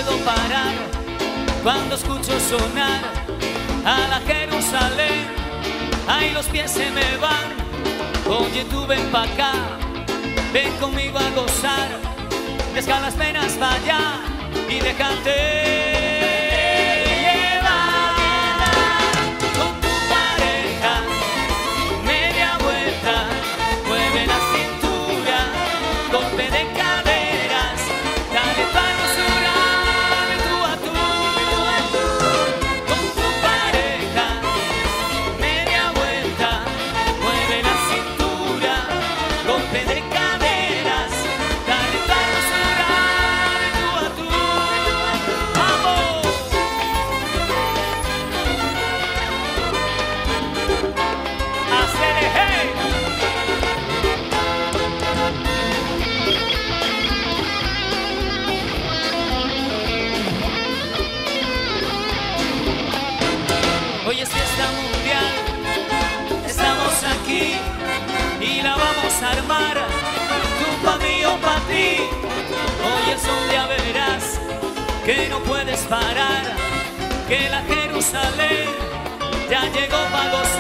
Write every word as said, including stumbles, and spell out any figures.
puedo parar cuando escucho sonar a la Jerusalén. Ahí los pies se me van. Oye, tú ven pa' acá, ven conmigo a gozar. Deja las penas pa' allá y déjate llevar con tu pareja. Media vuelta, mueve la cintura, golpe de caderas, dale tu hermosura de tú a tú, de tú a tú. Con tu pareja, media vuelta, mueve la cintura, golpe de caderas, dale tu hermosura de tú a tú, de tú a tú. ¡Vamos! ¡Hacele hey! Hoy es fiesta mundial, estamos aquí y la vamos a armar, tú pa' mí o pa' ti. Hoy es un día, verás que no puedes parar, que la Jerusalén ya llegó pa' gozar.